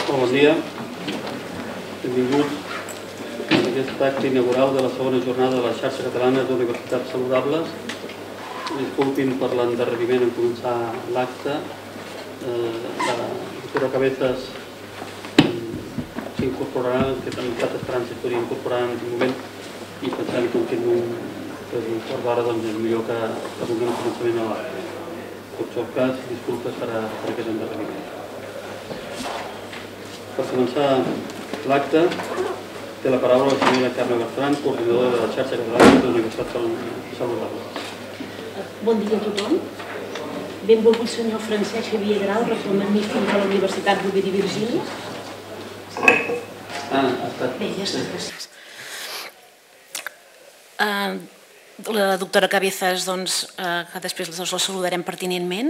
Bon dia, benvinguts a aquest acte inaugural de la segona jornada de la xarxa catalana d'universitats saludables. Disculpin per l'endarreriment en començar l'acte. La doctora Cabezas s'incorporarà, que també ha estat esperant si es podria incorporar en aquest moment, i pensant que continuem per un quart d'hora, doncs és millor que donem començament a l'acte. En qualsevol cas, disculpes per aquest endarreriment. Per començar l'acte, té la paraula la senyora Carme Bertran, coordinadora de la xarxa catalana d'universitats saludables. Bon dia a tothom. Benvolgut senyor Francesc Xavier Grau, rector magnífic de la Universitat Rovira i Virgili. Bé, ja està, gràcies. La doctora Cabezas, que després la saludarem pertinentment,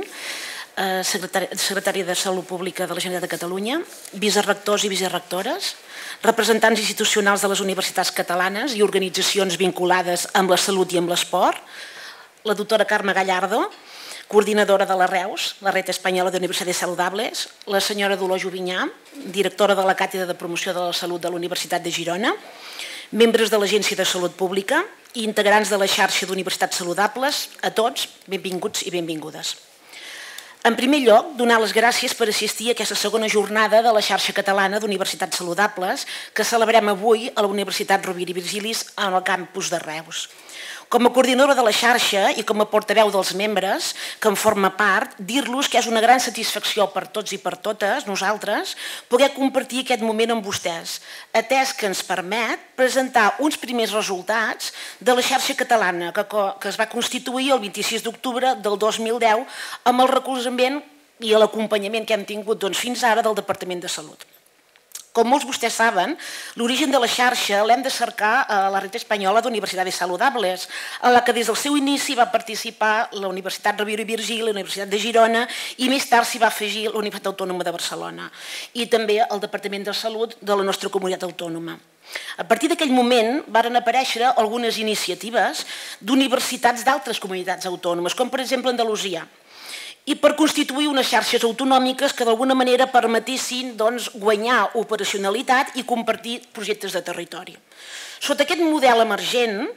secretària de Salut Pública de la Generalitat de Catalunya, vicerectors i vicerectores, representants institucionals de les universitats catalanes i organitzacions vinculades amb la salut i amb l'esport, la doctora Carme Gallardo, coordinadora de la REUS, la Red Espanyola d'Universitats Saludables, la senyora Dolors Jovinyà, directora de la Càtedra de Promoció de la Salut de la Universitat de Girona, membres de l'Agència de Salut Pública i integrants de la xarxa d'universitats saludables, a tots, benvinguts i benvingudes. En primer lloc, donar les gràcies per assistir a aquesta segona jornada de la xarxa catalana d'universitats saludables que celebrem avui a la Universitat Rovira i Virgili en el campus de Reus. Com a coordinadora de la xarxa i com a portaveu dels membres que en forma part, dir-los que és una gran satisfacció per tots i per totes nosaltres poder compartir aquest moment amb vostès, atès que ens permet presentar uns primers resultats de la xarxa catalana que es va constituir el 26 d'octubre del 2010 amb el recolzament i l'acompanyament que hem tingut fins ara del Departament de Salut. Com molts vostès saben, l'origen de la xarxa l'hem de cercar a la Red Espanyola d'Universitats Saludables, en la que des del seu inici va participar la Universitat Rovira i Virgili, la Universitat de Girona i més tard s'hi va afegir la Universitat Autònoma de Barcelona i també el Departament de Salut de la nostra comunitat autònoma. A partir d'aquell moment varen aparèixer algunes iniciatives d'universitats d'altres comunitats autònomes, com per exemple Andalusia, i per constituir unes xarxes autonòmiques que d'alguna manera permetessin guanyar operacionalitat i compartir projectes de territori. Sota aquest model emergent,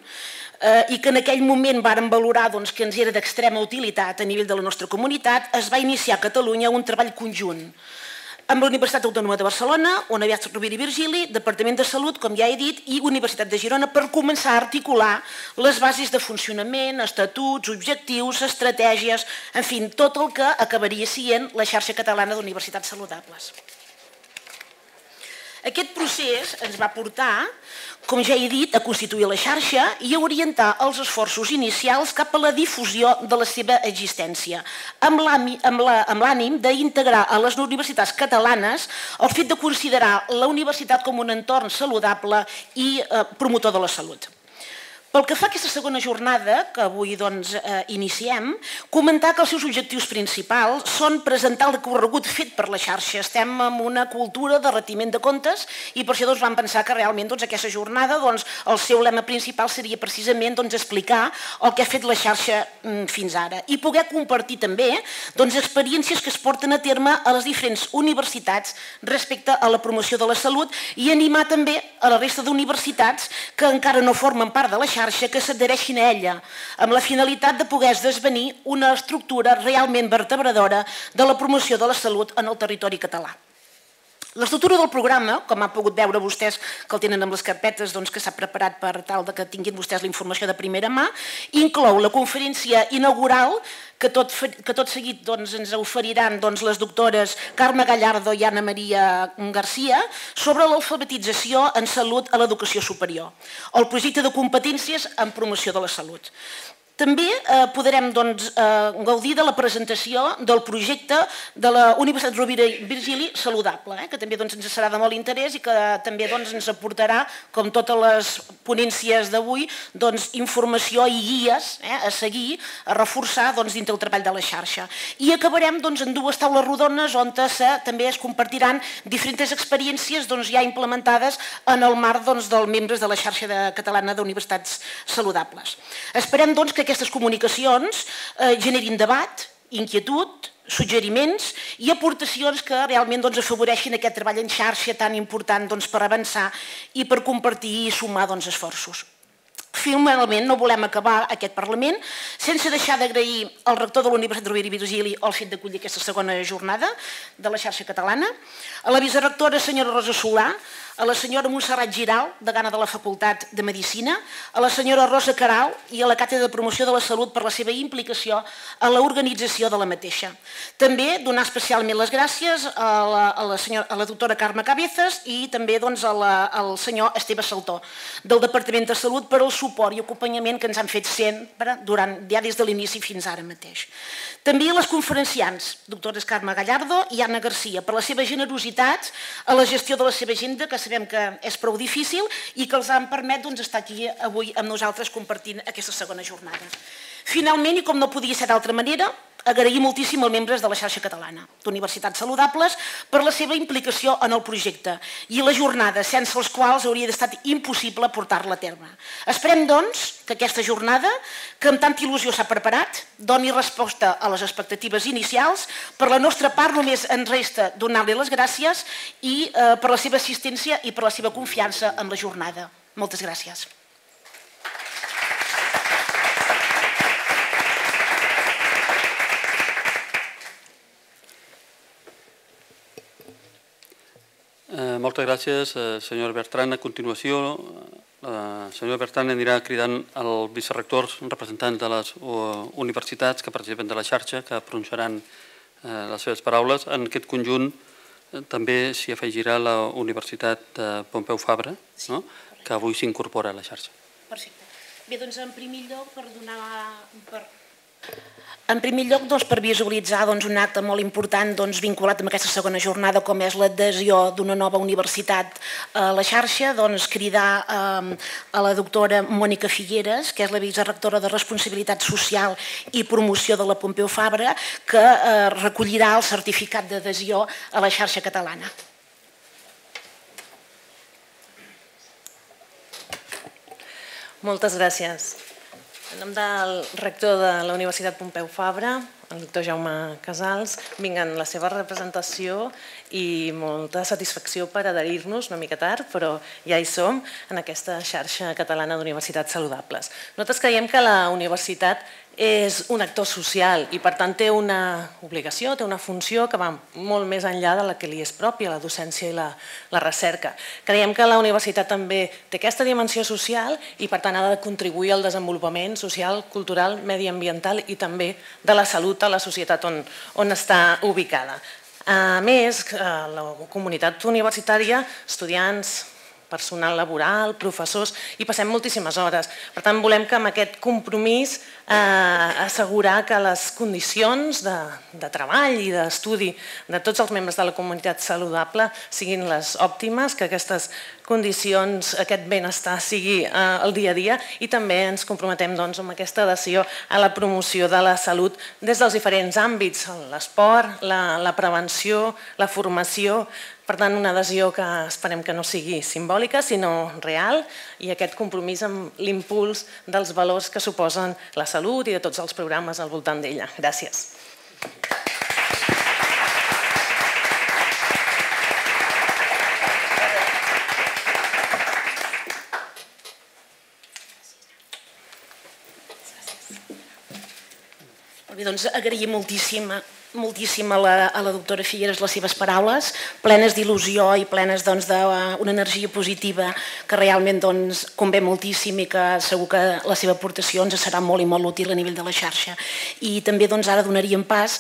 i que en aquell moment vàrem valorar que ens era d'extrema utilitat a nivell de la nostra comunitat, es va iniciar a Catalunya un treball conjunt amb la Universitat Autònoma de Barcelona, Universitat Rovira i Virgili, Departament de Salut, com ja he dit, i Universitat de Girona per començar a articular les bases de funcionament, estatuts, objectius, estratègies, en fi, tot el que acabaria sent la xarxa catalana d'universitats saludables. Aquest procés ens va portar, com ja he dit, a constituir la xarxa i a orientar els esforços inicials cap a la difusió de la seva existència, amb l'ànim d'integrar a les universitats catalanes el fet de considerar la universitat com un entorn saludable i promotor de la salut. Pel que fa a aquesta segona jornada, que avui iniciem, comentar que els seus objectius principals són presentar el recorregut fet per la xarxa. Estem en una cultura de retiment de comptes i per això vam pensar que realment aquesta jornada el seu lema principal seria precisament explicar el que ha fet la xarxa fins ara i poder compartir també experiències que es porten a terme a les diferents universitats respecte a la promoció de la salut i animar també a la resta d'universitats que encara no formen part de la xarxa que s'adhereixin a ella, amb la finalitat de poder esdevenir una estructura realment vertebradora de la promoció de la salut en el territori català. L'estructura del programa, com han pogut veure vostès que el tenen amb les carpetes que s'ha preparat per tal que tinguin vostès la informació de primera mà, inclou la conferència inaugural que tot seguit ens oferiran les doctores Carme Gallardo i Anna Maria Garcia sobre l'alfabetització en salut a l'educació superior, el projecte de competències en promoció de la salut. També podrem gaudir de la presentació del projecte de la Universitat Rovira i Virgili Saludable, que també ens serà de molt interès i que també ens aportarà, com totes les ponències d'avui, informació i guies a seguir, a reforçar dintre el treball de la xarxa. I acabarem en dues taules rodones on també es compartiran diferents experiències ja implementades en el marc dels membres de la xarxa catalana d'universitats saludables. Esperem que aquestes comunicacions generin debat, inquietud, suggeriments i aportacions que realment afavoreixin aquest treball en xarxa tan important per avançar i per compartir i sumar esforços. Finalment, no volem acabar aquest Parlament sense deixar d'agrair al rector de la Universitat Rovira i Virgili el fet d'acollir aquesta segona jornada de la xarxa catalana, a la vicerectora senyora Rosa Solà, a la senyora Montserrat Giral, degana de la Facultat de Medicina, a la senyora Rosa Caral i a la Càtedra de Promoció de la Salut per la seva implicació en l'organització de la mateixa. També donar especialment les gràcies a la doctora Carme Cabezas i també al senyor Esteve Saltó, del Departament de Salut, per el suport i acompanyament que ens han fet sempre ja des de l'inici fins ara mateix. També a les conferenciants, doctores Carme Gallardo i Anna Garcia, per la seva generositat a la gestió de la seva agenda, que sabem que és prou difícil i que els han permès estar aquí avui amb nosaltres compartint aquesta segona jornada. Finalment, i com no podia ser d'altra manera, agrair moltíssim als membres de la xarxa catalana d'Universitats Saludables per la seva implicació en el projecte i la jornada, sense els quals hauria estat impossible portar-la a terme. Esperem, doncs, que aquesta jornada, que amb tanta il·lusió s'ha preparat, doni resposta a les expectatives inicials. Per la nostra part, només ens resta donar-li les gràcies i per la seva assistència i per la seva confiança en la jornada. Moltes gràcies. Moltes gràcies, senyor Bertran. A continuació, la senyora Bertran anirà cridant els vicerectors representants de les universitats que participen de la xarxa, que pronunciaran les seves paraules. En aquest conjunt també s'hi afegirà la Universitat Pompeu Fabra, que avui s'incorpora a la xarxa. Perfecte. Bé, doncs en primer lloc per donar... En primer lloc, per visualitzar un acte molt important vinculat amb aquesta segona jornada, com és l'adhesió d'una nova universitat a la xarxa, cridar a la doctora Mònica Figueres, que és la vicerectora de Responsabilitat Social i Promoció de la Pompeu Fabra, que recollirà el certificat d'adhesió a la xarxa catalana. Moltes gràcies. En nom del rector de la Universitat Pompeu Fabra, el doctor Jaume Casals, vinc en la seva representació i molta satisfacció per adherir-nos, una mica tard, però ja hi som, en aquesta xarxa catalana d'universitats saludables. Nosaltres creiem que la universitat és un actor social i per tant té una obligació, té una funció que va molt més enllà de la que li és pròpia, la docència i la recerca. Creiem que la universitat també té aquesta dimensió social i per tant ha de contribuir al desenvolupament social, cultural, mediambiental i també de la salut a la societat on està ubicada. A més, la comunitat universitària, estudiants, personal laboral, professors, hi passem moltíssimes hores. Per tant, volem que amb aquest compromís assegurar que les condicions de treball i d'estudi de tots els membres de la comunitat saludable siguin les òptimes, que aquestes condicions, aquest benestar sigui el dia a dia i també ens comprometem amb aquesta adhesió a la promoció de la salut des dels diferents àmbits, l'esport, la prevenció, la formació. Per tant, una adhesió que esperem que no sigui simbòlica, sinó real, i aquest compromís amb l'impuls dels valors que suposen la salut i de tots els programes al voltant d'ella. Gràcies. Doncs agrair moltíssim a la doctora Figueres les seves paraules, plenes d'il·lusió i plenes d'una energia positiva que realment convé moltíssim i que segur que la seva aportació ens serà molt i molt útil a nivell de la xarxa. I també ara donaríem pas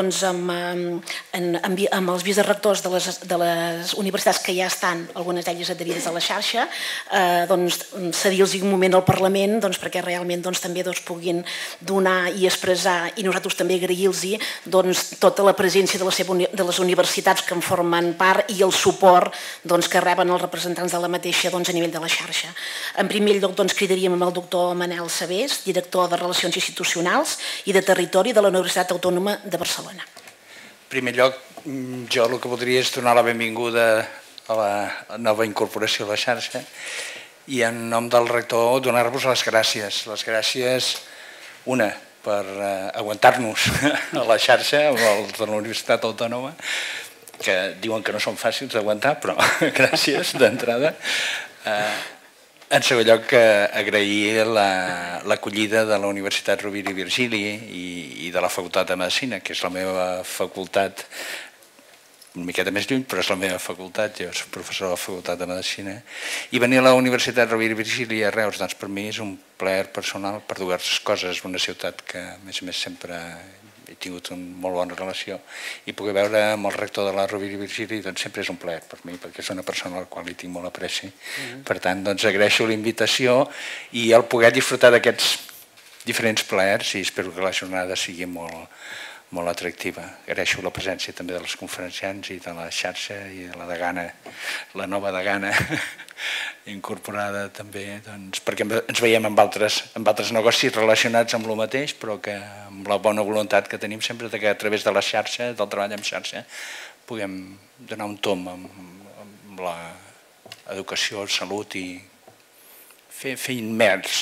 amb els vicerectors de les universitats que ja estan, algunes d'elles adherides a la xarxa, cedir-los un moment al Parlament perquè realment també puguin donar i expressar, i nosaltres també agrair-los tota la presència de les universitats que en formen part i el suport que reben els representants de la mateixa a nivell de la xarxa. En primer lloc cridaríem amb el doctor Manel Sabés, director de Relacions Institucionals i de Territori de la Universitat Autònoma de Barcelona. En primer lloc, jo el que voldria és donar la benvinguda a la nova incorporació a la xarxa i en nom del rector donar-vos les gràcies. Les gràcies, una, per aguantar-nos a la xarxa, els de la Universitat Autònoma, que diuen que no són fàcils d'aguantar, però gràcies d'entrada. En segon lloc, agrair l'acollida de la Universitat Rovira i Virgili i de la Facultat de Medicina, que és la meva facultat, una miqueta més lluny, però és la meva facultat, jo soc professor de la Facultat de Medicina, i venir a la Universitat Rovira i Virgili a Reus, doncs per mi és un plaer personal per diverses coses, una ciutat que a més sempre he tingut una molt bona relació, i poder veure amb el rector de la Rovira i Virgili doncs sempre és un plaer per mi, perquè és una persona a la qual li tinc molt apreci. Per tant, doncs agraeixo la invitació i el poder disfrutar d'aquests diferents plaers, i espero que la jornada sigui molt atractiva. Agraeixo la presència també dels conferenciants i de la xarxa i de la degana, la nova degana incorporada també, perquè ens veiem amb altres negocis relacionats amb el mateix, però que amb la bona voluntat que tenim sempre que a través de la xarxa, del treball en xarxa, puguem donar un tomb amb l'educació, salut i fer immers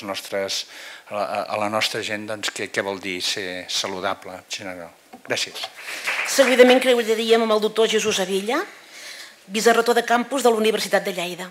a la nostra gent què vol dir ser saludable en general. Gràcies. Seguidament creuraríem amb el doctor Jesús Avilla, vicerrector de campus de la Universitat de Lleida.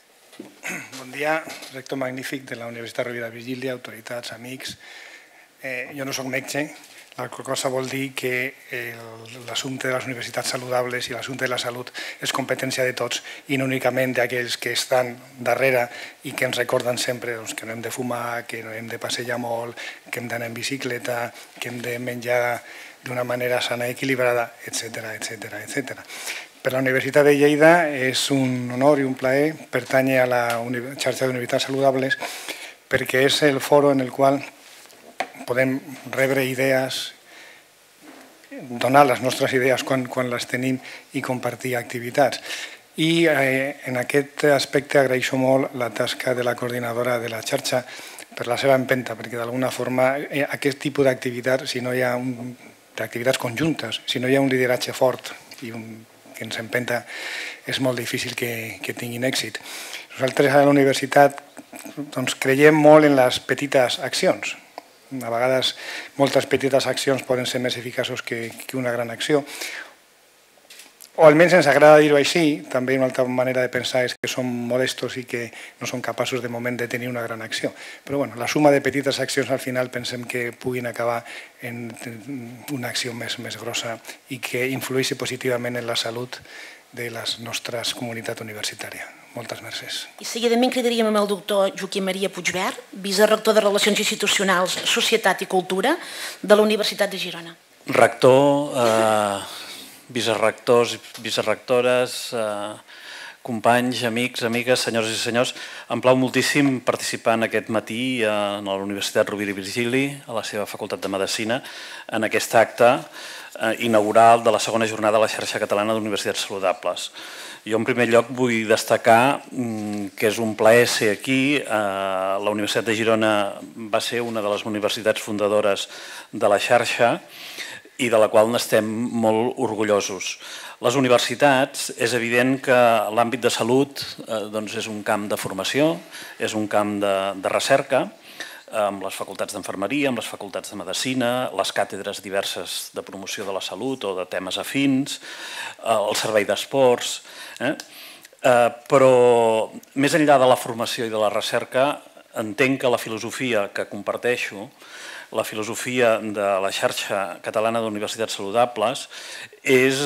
Bon dia, rector magnífic de la Universitat Rovira i Virgili, autoritats, amics. Jo no soc metge, la qual cosa vol dir que l'assumpte de les universitats saludables i l'assumpte de la salut és competència de tots i no únicament d'aquells que estan darrere i que ens recorden sempre que no hem de fumar, que no hem de passejar molt, que hem d'anar en bicicleta, que hem de menjar d'una manera sana i equilibrada, etc. Per la Universitat de Lleida és un honor i un plaer pertànyer a la xarxa d'universitats saludables perquè és el foro en el qual podem rebre idees, donar les nostres idees quan les tenim i compartir activitats. I en aquest aspecte agraeixo molt la tasca de la coordinadora de la xarxa per la seva empenta, perquè d'alguna forma aquest tipus d'activitats, si no hi ha d'activitats conjuntes, si no hi ha un lideratge fort i que ens empenta, és molt difícil que tinguin èxit. Nosaltres a la universitat creiem molt en les petites accions. A vegades moltes petites accions poden ser més eficaços que una gran acció. O almenys ens agrada dir-ho així, també una altra manera de pensar és que som modestos i que no som capaços de moment de tenir una gran acció. Però la suma de petites accions al final pensem que puguin acabar en una acció més grossa i que influeixi positivament en la salut de la nostra comunitat universitària. Moltes gràcies. I seguidament cridaríem amb el doctor Joaquim Maria Puigvert, vicerrector de Relacions Institucionals, Societat i Cultura de la Universitat de Girona. Rector, vicerrectors i vicerrectores, companys, amics, amigues, senyors i senyors, em plau moltíssim participar en aquest matí a la Universitat Rovira i Virgili, a la seva Facultat de Medicina, en aquest acte inaugural de la segona jornada de la xarxa catalana d'universitats saludables. Jo, en primer lloc, vull destacar que és un plaer ser aquí. La Universitat de Girona va ser una de les universitats fundadores de la xarxa i de la qual n'estem molt orgullosos. Les universitats, és evident que l'àmbit de salut és un camp de formació, és un camp de recerca, amb les facultats d'enfermeria, amb les facultats de medicina, les càtedres diverses de promoció de la salut o de temes afins, el servei d'esports. Però més enllà de la formació i de la recerca, entenc que la filosofia que comparteixo, la filosofia de la xarxa catalana d'universitats saludables, és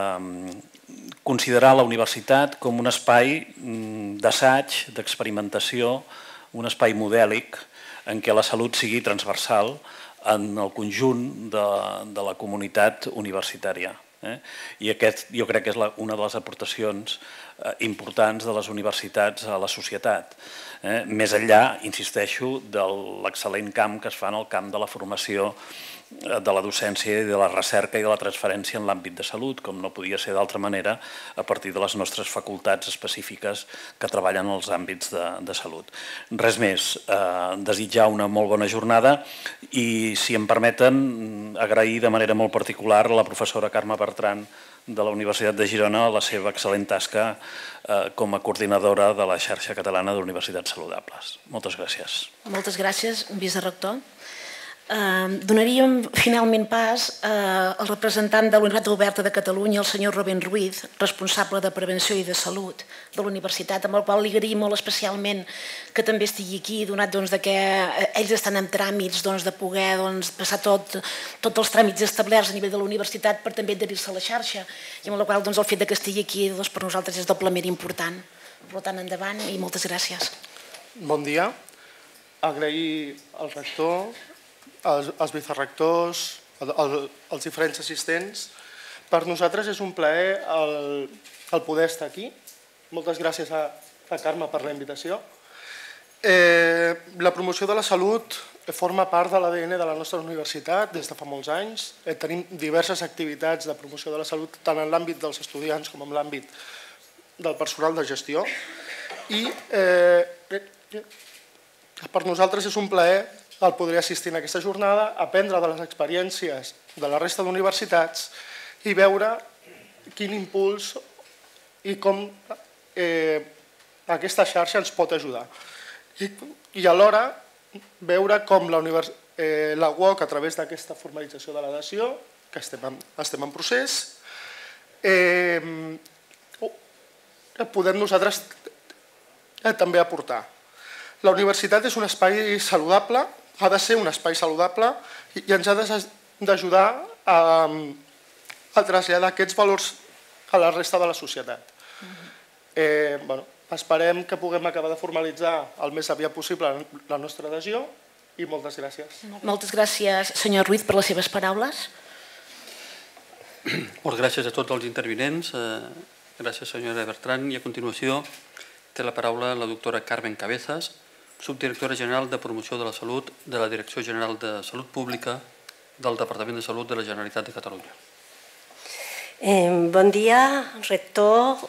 considerar la universitat com un espai d'assaig, d'experimentació, un espai modèlic en què la salut sigui transversal en el conjunt de la comunitat universitària. I aquest jo crec que és una de les aportacions importants de les universitats a la societat. Més enllà, insisteixo, de l'excel·lent camp que es fa en el camp de la formació, de la docència i de la recerca i de la transferència en l'àmbit de salut, com no podia ser d'altra manera a partir de les nostres facultats específiques que treballen en els àmbits de salut. Res més, desitjar una molt bona jornada i, si em permeten, agrair de manera molt particular a la professora Carme Bertran de la Universitat de Girona la seva excel·lent tasca com a coordinadora de la xarxa catalana d'universitats saludables. Moltes gràcies. Moltes gràcies, vicerrector. Donaríem finalment pas al representant de la Universitat Oberta de Catalunya, el senyor Rubén Ruiz, responsable de Prevenció i de Salut de la Universitat, amb el qual li agraïm molt especialment que també estigui aquí, donat que ells estan en tràmits de poder passar tots els tràmits establerts a nivell de la universitat per també adherir-se a la xarxa, i amb la qual el fet que estigui aquí per nosaltres és doblement important. Per tant, endavant i moltes gràcies. Bon dia. Agrair al rector, als vicerectors, als diferents assistents. Per nosaltres és un plaer el poder estar aquí. Moltes gràcies a Carme per la invitació. La promoció de la salut forma part de l'ADN de la nostra universitat des de fa molts anys. Tenim diverses activitats de promoció de la salut tant en l'àmbit dels estudiants com en l'àmbit del personal de gestió. I per nosaltres és un plaer el poder assistir en aquesta jornada, aprendre de les experiències de la resta d'universitats i veure quin impuls i com aquesta xarxa ens pot ajudar. I alhora veure com la UOC, a través d'aquesta formalització de la dació, que estem en procés, podem nosaltres també aportar. La universitat és un espai saludable, ha de ser un espai saludable i ens ha d'ajudar a traslladar aquests valors a la resta de la societat. Esperem que puguem acabar de formalitzar el més aviat possible la nostra adhesió i moltes gràcies. Moltes gràcies, senyor Ruiz, per les seves paraules. Moltes gràcies a tots els intervinents. Gràcies, senyora Bertran. I a continuació té la paraula la doctora Carmen Cabezas, subdirectora general de Promoció de la Salut de la Direcció General de Salut Pública del Departament de Salut de la Generalitat de Catalunya. Bon dia, rector,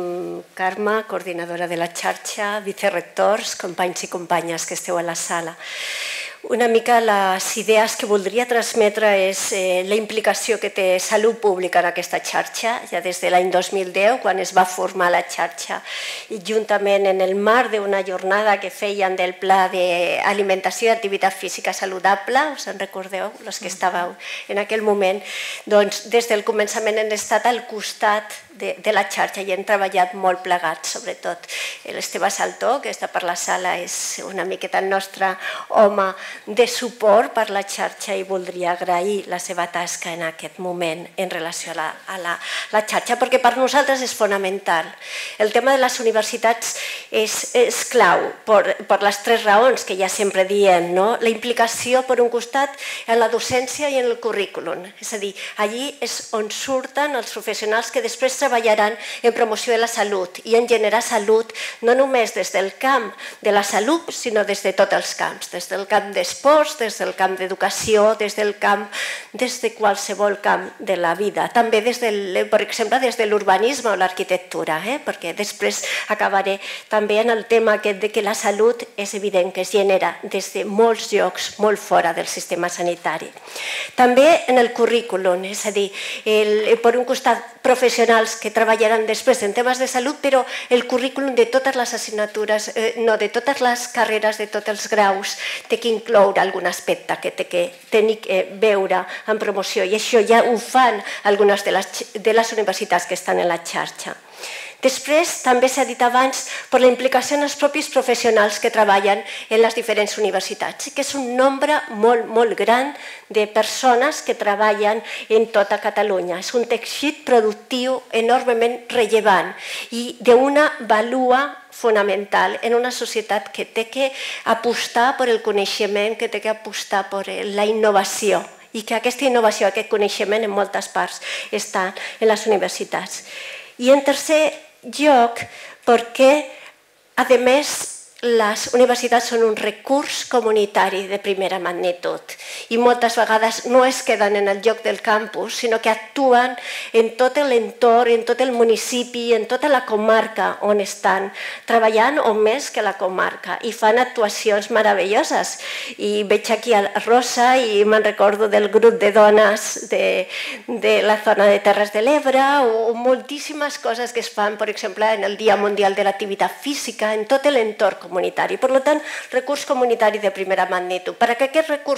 Carme, coordinadora de la xarxa, vicerectors, companys i companyes que esteu a la sala. Una mica les idees que voldria transmetre és la implicació que té Salut Pública en aquesta xarxa, ja des de l'any 2010, quan es va formar la xarxa, i juntament en el marc d'una jornada que feien del Pla d'Alimentació i Activitat Física Saludable, us en recordeu, els que estàveu en aquell moment, doncs des del començament hem estat al costat de la xarxa i hem treballat molt plegats, sobretot l'Esteve Saltó, que està per la sala, és una miqueta el nostre home de suport per la xarxa i voldria agrair la seva tasca en aquest moment en relació a la xarxa, perquè per nosaltres és fonamental. El tema de les universitats és clau per les tres raons que ja sempre diem, la implicació per un costat en la docència i en el currículum, és a dir, allí és on surten els professionals que després treballaran en promoció de la salut i en generar salut no només des del camp de la salut, sinó des de tots els camps, des del camp d'esports, des del camp d'educació, des de qualsevol camp de la vida. També, per exemple, des de l'urbanisme o l'arquitectura, perquè després acabaré també en el tema de que la salut és evident que es genera des de molts llocs molt fora del sistema sanitari. També en el currículum, és a dir, per un costat professionals que treballaran després en temes de salut, però el currículum de totes les assignatures, de totes les carreres, de tots els graus, té que incloure algun aspecte que té que tenir que veure en promoció, i això ja ho fan algunes de les universitats que estan en la xarxa. Després, també s'ha dit abans, per la implicació en els propis professionals que treballen en les diferents universitats, que és un nombre molt, molt gran de persones que treballen en tota Catalunya. És un teixit productiu enormement rellevant i d'una vàlua fonamental en una societat que té que apostar per el coneixement, que té que apostar per la innovació, i que aquesta innovació, aquest coneixement en moltes parts està en les universitats. I en tercer lloc, perquè, a més, les universitats són un recurs comunitari de primera magnitud i moltes vegades no es queden en el lloc del campus, sinó que actuen en tot l'entorn, en tot el municipi, en tota la comarca on estan treballant, o més que la comarca, i fan actuacions meravelloses. I veig aquí a Rosa i me'n recordo del grup de dones de la zona de Terres de l'Ebre, o moltíssimes coses que es fan, per exemple, en el Dia Mundial de l'Activitat Física, en tot l'entorn comunitari. Per tant, recurs comunitari de primera magnitud. Perquè aquest recurs comunitari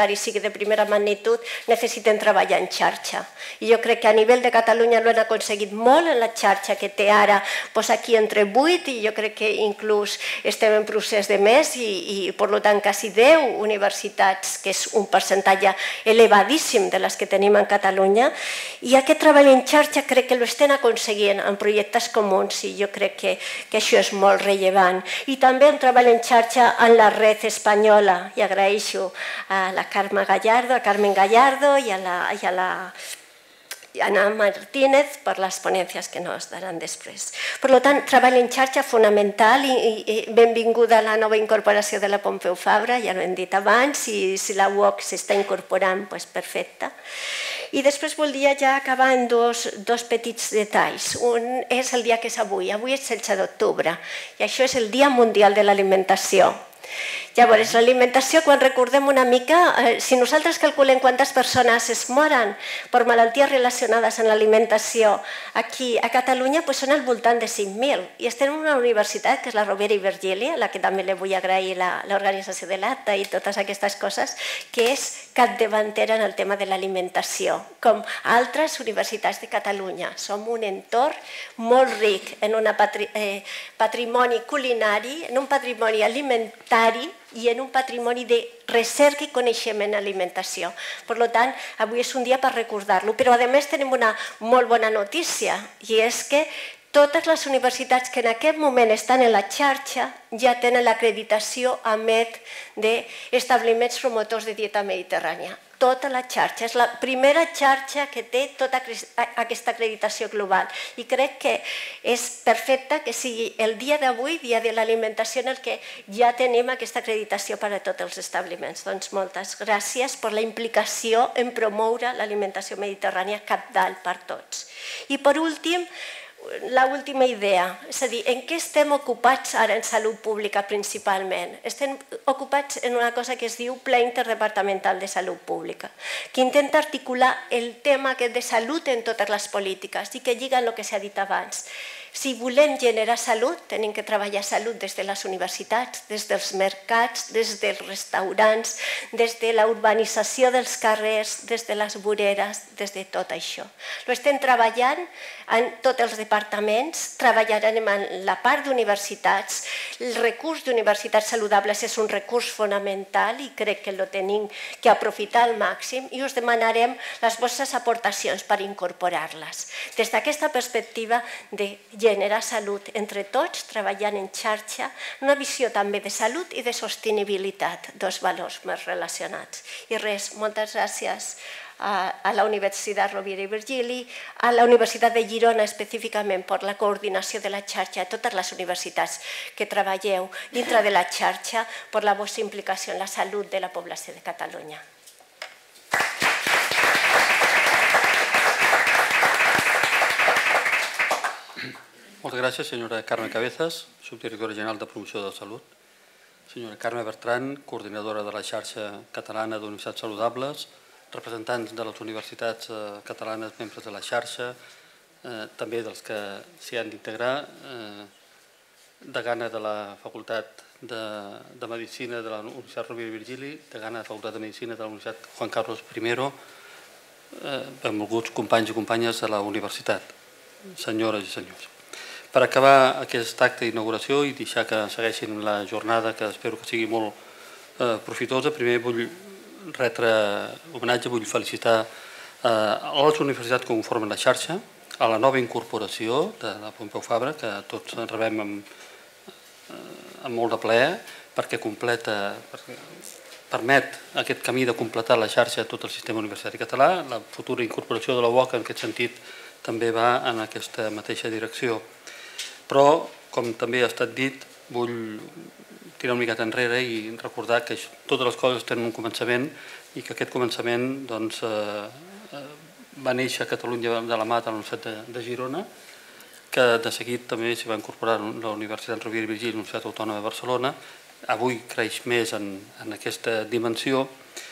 universitari sigui de primera magnitud, necessiten treballar en xarxa. I jo crec que a nivell de Catalunya lo han aconseguit molt en la xarxa que té ara aquí entre 8 i jo crec que inclús estem en procés de més i per tant quasi 10 universitats, que és un percentatge elevadíssim de les que tenim en Catalunya. I aquest treball en xarxa crec que lo estem aconseguint en projectes comuns i jo crec que això és molt rellevant. I també un treball en xarxa en la red espanyola. I agraeixo a la Carmen Gallardo i a la Ana Martínez per les ponències que nos daran després. Per tant, treball en xarxa fonamental i benvinguda a la nova incorporació de la Pompeu Fabra, ja ho hem dit abans, i si la UOC s'està incorporant, doncs perfecte. I després voldria ja acabar amb dos petits detalls. Un és el dia que és avui. Avui és el 16 d'octubre i això és el Dia Mundial de l'Alimentació. Llavors, l'alimentació, quan recordem una mica, si nosaltres calculem quantes persones es moren per malalties relacionades amb l'alimentació aquí a Catalunya, són al voltant de 5.000. I estem en una universitat, que és la Rovira i Virgili, a la que també li vull agrair l'organització de l'acte i totes aquestes coses, que és capdavantera en el tema de l'alimentació, com altres universitats de Catalunya. Som un entorn molt ric en un patrimoni culinari, en un patrimoni alimentari i en un patrimoni de recerca i coneixement en alimentació. Per tant, avui és un dia per recordar-lo. Però, a més, tenim una molt bona notícia, i és que totes les universitats que en aquest moment estan en la xarxa ja tenen l'acreditació AMED d'establiments promotors de dieta mediterrània. Tota la xarxa. És la primera xarxa que té tota aquesta acreditació global. I crec que és perfecte que sigui el dia d'avui, dia de l'alimentació, en el que ja tenim aquesta acreditació per a tots els establiments. Doncs moltes gràcies per la implicació en promoure l'alimentació mediterrània cabdal per tots. I per últim, l'última idea, és a dir, en què estem ocupats ara en salut pública principalment? Estem ocupats en una cosa que es diu Pla Interdepartamental de Salut Pública, que intenta articular el tema de salut en totes les polítiques i que lliga amb el que s'ha dit abans. Si volem generar salut, tenim que treballar salut des de les universitats, des dels mercats, des dels restaurants, des de la urbanització dels carrers, des de les voreres, des de tot això. Ho estem treballant en tots els departaments, treballarem en la part d'universitats. El recurs d'universitats saludables és un recurs fonamental i crec que el tenim que aprofitar al màxim i us demanarem les vostres aportacions per incorporar-les. Des d'aquesta perspectiva de generar salut entre tots, treballant en xarxa, una visió també de salut i de sostenibilitat, dos valors més relacionats. I res, moltes gràcies a la Universitat Rovira i Virgili, a la Universitat de Girona específicament per la coordinació de la xarxa, a totes les universitats que treballeu dintre de la xarxa, per la vostra implicació en la salut de la població de Catalunya. Moltes gràcies, senyora Carme Cabezas, subdirectora general de Promoció de la Salut. Senyora Carme Bertran, coordinadora de la xarxa catalana d'universitats saludables, representants de les universitats catalanes, membres de la xarxa, també dels que s'hi han d'integrar, degana de la Facultat de Medicina de la Universitat Rovira i Virgili, degana de la Facultat de Medicina de la Universitat Juan Carlos I, benvolguts companys i companyes de la universitat, senyores i senyors. Per acabar aquest acte d'inauguració i deixar que segueixin la jornada, que espero que sigui molt profitosa, primer vull retre homenatge, vull felicitar a les universitats que conformen la xarxa, a la nova incorporació de la Pompeu Fabra, que tots rebem amb molt de plaer, perquè permet aquest camí de completar la xarxa a tot el sistema universitari català. La futura incorporació de la UOC en aquest sentit també va en aquesta mateixa direcció. Però, com també ha estat dit, vull tirar una miqueta enrere i recordar que totes les coses tenen un començament i que aquest començament va néixer a Catalunya de la mà de la Universitat de Girona, que de seguit també s'hi va incorporar la Universitat Rovira i Virgili, la Universitat Autònoma de Barcelona. Avui creix més en aquesta dimensió.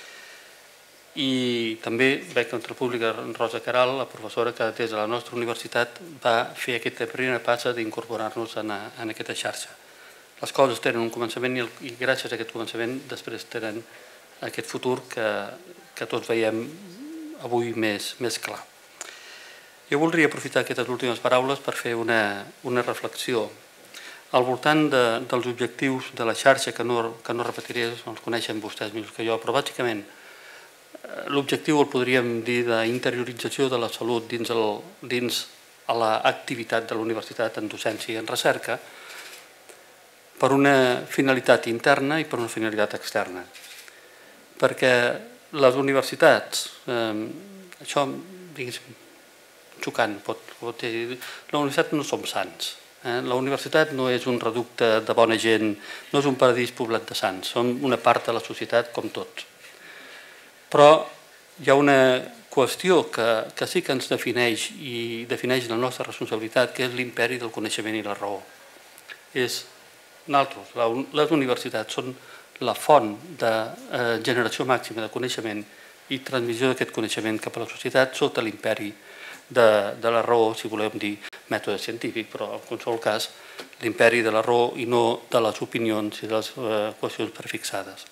I també veig l'entrada pública Rosa Caral, la professora que des de la nostra universitat va fer aquesta primera passa d'incorporar-nos en aquesta xarxa. Les coses tenen un començament i gràcies a aquest començament després tenen aquest futur que tots veiem avui més clar. Jo voldria aprofitar aquestes últimes paraules per fer una reflexió al voltant dels objectius de la xarxa, que no repetiré, els coneixen vostès millor que jo, però bàsicament l'objectiu el podríem dir d'interiorització de la salut dins l'activitat de la universitat en docència i en recerca per una finalitat interna i per una finalitat externa. Perquè les universitats, això, diguéssim, xocant, la universitat no som sants. La universitat no és un reducte de bona gent, no és un paradís poblat de sants, som una part de la societat com tots. Però hi ha una qüestió que sí que ens defineix i defineix la nostra responsabilitat, que és l'imperi del coneixement i la raó. Nosaltres, les universitats, són la font de generació màxima de coneixement i transmissió d'aquest coneixement cap a la societat sota l'imperi de la raó, si volem dir mètode científic, però en qualsevol cas l'imperi de la raó i no de les opinions i de les qüestions prefixades.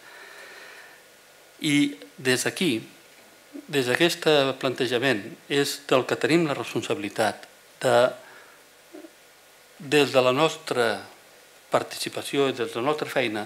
I des d'aquí, des d'aquest plantejament, és del que tenim la responsabilitat des de la nostra participació i des de la nostra feina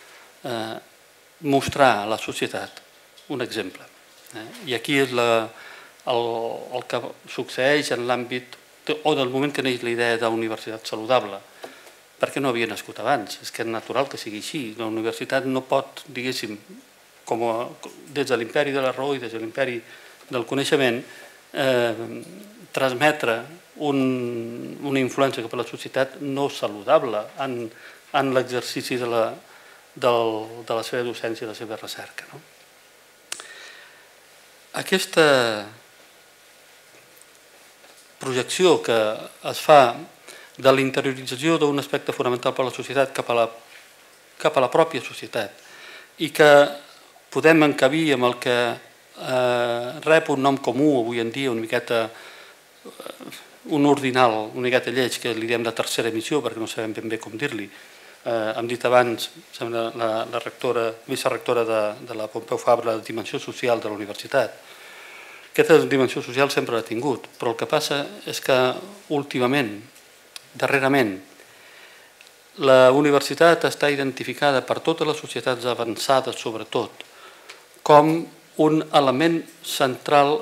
mostrar a la societat un exemple. I aquí és el que succeeix en l'àmbit o del moment que neix la idea d'universitat saludable. Per què no havia nascut abans? És que és natural que sigui així. La universitat no pot, diguéssim, des de l'imperi de la raó i des de l'imperi del coneixement, transmetre una influència cap a la societat no saludable en l'exercici de la seva docència i de la seva recerca. Aquesta projecció que es fa de la interiorització d'un aspecte fonamental per a la societat cap a la pròpia societat i que podem encabir amb el que rep un nom comú avui en dia, una miqueta un ordinal, una miqueta lleig, que li diem de tercera emissió perquè no sabem ben bé com dir-li. Hem dit abans, sembla la vicerectora de la Pompeu Fabra, la dimensió social de la universitat. Aquesta dimensió social sempre l'ha tingut, però el que passa és que últimament, darrerament, la universitat està identificada per totes les societats avançades, sobretot, com un element central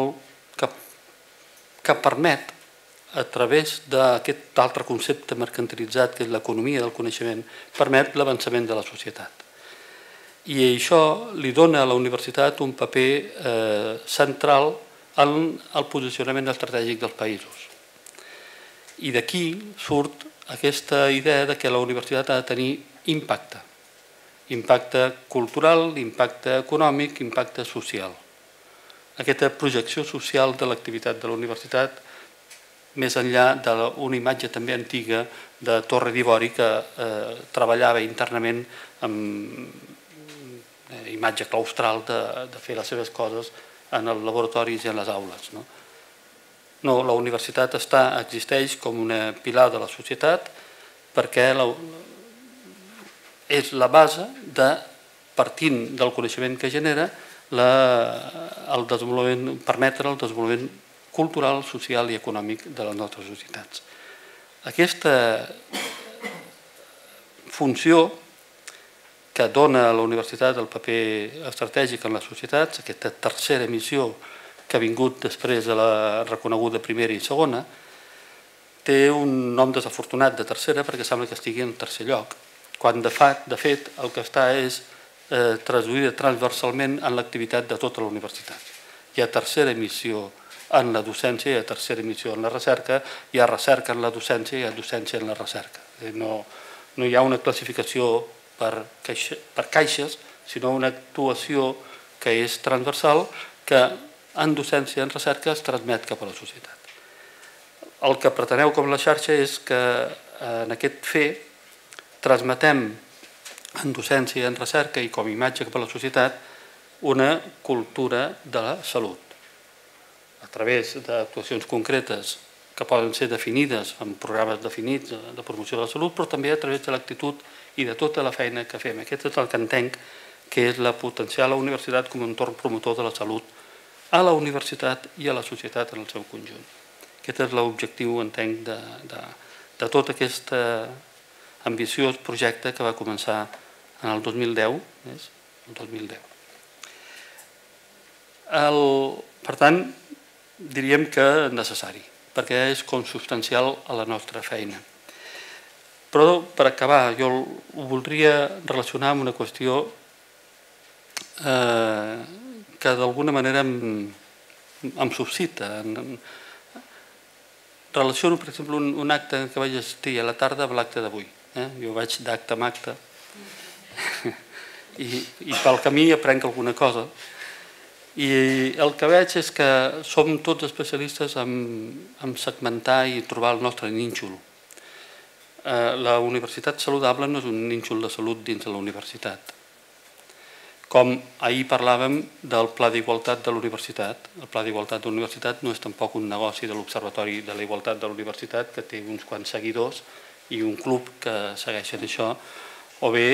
que permet, a través d'aquest altre concepte mercantilitzat que és l'economia del coneixement, permet l'avançament de la societat. I això li dona a la universitat un paper central en el posicionament estratègic dels països. I d'aquí surt aquesta idea que la universitat ha de tenir impacte. Impacte cultural, impacte econòmic, impacte social. Aquesta projecció social de l'activitat de la universitat més enllà d'una imatge també antiga de Torre d'Ivori que treballava internament amb imatge claustral de fer les seves coses en els laboratoris i en les aules. No, la universitat existeix com una pilar de la societat perquè és la base de, partint del coneixement que genera, permetre el desenvolupament cultural, social i econòmic de les nostres societats. Aquesta funció que dona a la universitat el paper estratègic en les societats, aquesta tercera missió que ha vingut després de la reconeguda primera i segona, té un nom desafortunat de tercera perquè sembla que estigui en tercer lloc, quan de fet el que està és traduïda transversalment en l'activitat de tota la universitat. Hi ha tercera missió en la docència, hi ha tercera missió en la recerca, hi ha recerca en la docència, hi ha docència en la recerca. No hi ha una classificació per caixes, sinó una actuació que és transversal, que en docència i en recerca es transmet cap a la societat. El que preteneu com la xarxa és que en aquest fer transmetem en docència i en recerca i com a imatge cap a la societat una cultura de la salut a través d'actuacions concretes que poden ser definides en programes definits de promoció de la salut, però també a través de l'actitud i de tota la feina que fem. Aquest és el que entenc que és la potenciar la universitat com a entorn promotor de la salut a la universitat i a la societat en el seu conjunt. Aquest és l'objectiu, entenc, de tot aquest ambiciós projecte que va començar en el 2010. Per tant, diríem que necessari, perquè és consubstancial a la nostra feina. Però, per acabar, jo ho voldria relacionar amb una qüestió que d'alguna manera em suscita. Relaciono, per exemple, un acte que vaig assistir a la tarda amb l'acte d'avui. Jo vaig d'acte en acte i pel camí aprenc alguna cosa. I el que veig és que som tots especialistes en segmentar i trobar el nostre nínxol. La universitat saludable no és un nínxol de salut dins de la universitat. Com ahir parlàvem del Pla d'Igualtat de l'Universitat. El Pla d'Igualtat de l'Universitat no és tampoc un negoci de l'Observatori de la Igualtat de l'Universitat, que té uns quants seguidors i un club que segueixen això, o bé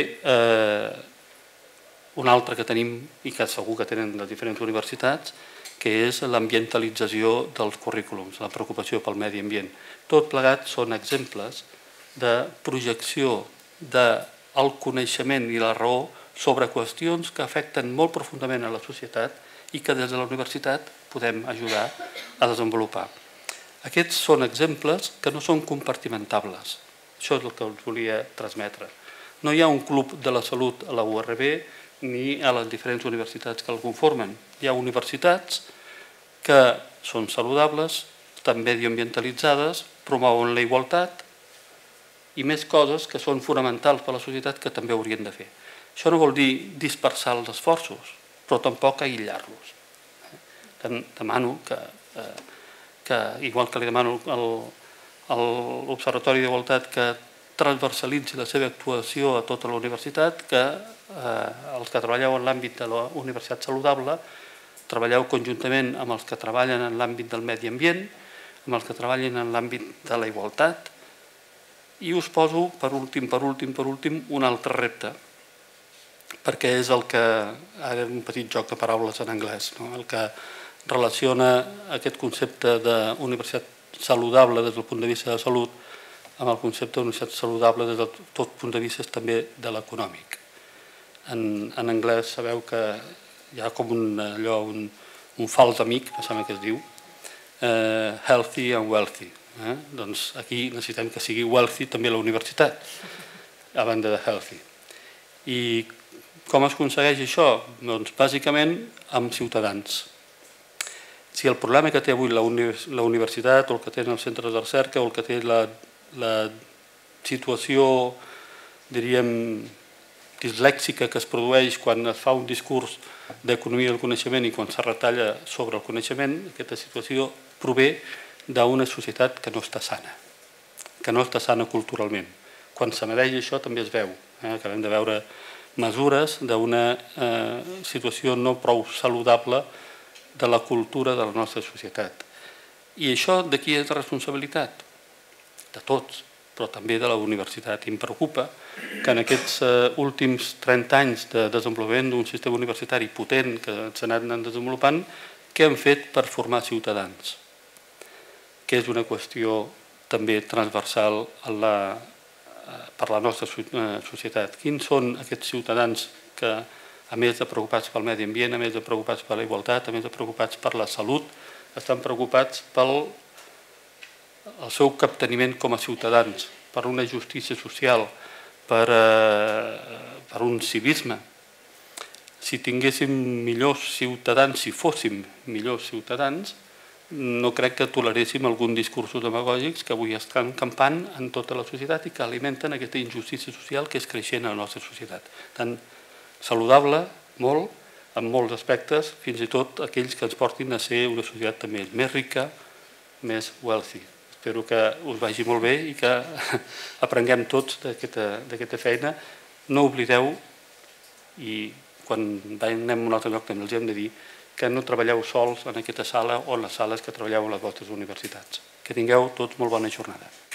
un altre que tenim i que segur que tenen les diferents universitats, que és l'ambientalització dels currículums, la preocupació pel medi ambient. Tot plegat són exemples de projecció del coneixement i la raó sobre qüestions que afecten molt profundament a la societat i que des de la universitat podem ajudar a desenvolupar. Aquests són exemples que no són compartimentables. Això és el que us volia transmetre. No hi ha un club de la salut a la URB ni a les diferents universitats que el conformen. Hi ha universitats que són saludables, estan medioambientalitzades, promouen la igualtat i més coses que són fonamentals per a la societat que també haurien de fer. Això no vol dir dispersar els esforços, però tampoc aïllar-los. Demano que, igual que li demano a l'Observatori d'Igualtat que transversalitzi la seva actuació a tota la universitat, que els que treballeu en l'àmbit de la universitat saludable treballeu conjuntament amb els que treballen en l'àmbit del medi ambient, amb els que treballen en l'àmbit de la igualtat, i us poso per últim un altre repte, perquè és el que, ara un petit joc de paraules en anglès, el que relaciona aquest concepte d'universitat saludable des del punt de vista de salut amb el concepte d'universitat saludable des de tot punt de vista també de l'econòmic. En anglès sabeu que hi ha com un fals amic, que sembla que es diu, healthy and wealthy. Doncs aquí necessitem que sigui wealthy també la universitat, a banda de healthy. I com es aconsegueix això? Doncs bàsicament amb ciutadans. Si el problema que té avui la universitat o el que tenen els centres de recerca o el que té la situació, diríem, dislèxica que es produeix quan es fa un discurs d'economia del coneixement i quan se retalla sobre el coneixement, aquesta situació prové d'una societat que no està sana culturalment. Quan se medeix això també es veu. Acabem de veure mesures d'una situació no prou saludable de la cultura de la nostra societat. I això de qui és la responsabilitat? De tots, però també de la universitat. I em preocupa que en aquests últims 30 anys de desenvolupament d'un sistema universitari potent que s'ha anat desenvolupant, què hem fet per formar ciutadans? Que és una qüestió també transversal per la nostra societat. Quins són aquests ciutadans que, a més de preocupats pel medi ambient, a més de preocupats per la igualtat, a més de preocupats per la salut, estan preocupats pel seu capteniment com a ciutadans, per una justícia social, per un civisme. Si tinguéssim millors ciutadans, si fóssim millors ciutadans, no crec que toleréssim alguns discursos demagògics que avui estan campant en tota la societat i que alimenten aquesta injustícia social que és creixent a la nostra societat. Tan saludable, molt, en molts aspectes, fins i tot aquells que ens portin a ser una societat també més rica, més wealthy. Espero que us vagi molt bé i que aprenguem tots d'aquesta feina. No oblideu, i quan anem a un altre lloc també els hem de dir, que no treballeu sols en aquesta sala o en les sales que treballeu a les vostres universitats. Que tingueu tots molt bona jornada.